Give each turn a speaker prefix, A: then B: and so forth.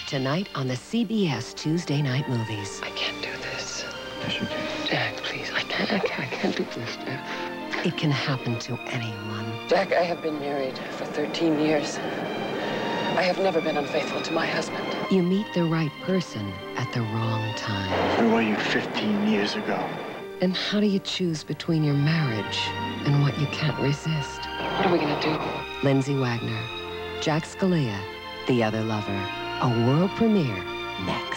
A: Tonight on the CBS Tuesday Night Movies.
B: I can't do this.
C: Yes, you can.
B: Jack, please. I can't do this, Jack.
A: It can happen to anyone.
B: Jack, I have been married for 13 years. I have never been unfaithful to my husband.
A: You meet the right person at the wrong time.
C: Where were you 15 years ago?
A: And how do you choose between your marriage and what you can't resist?
B: What are we gonna do?
A: Lindsay Wagner, Jack Scalia, The Other Lover. A world premiere next.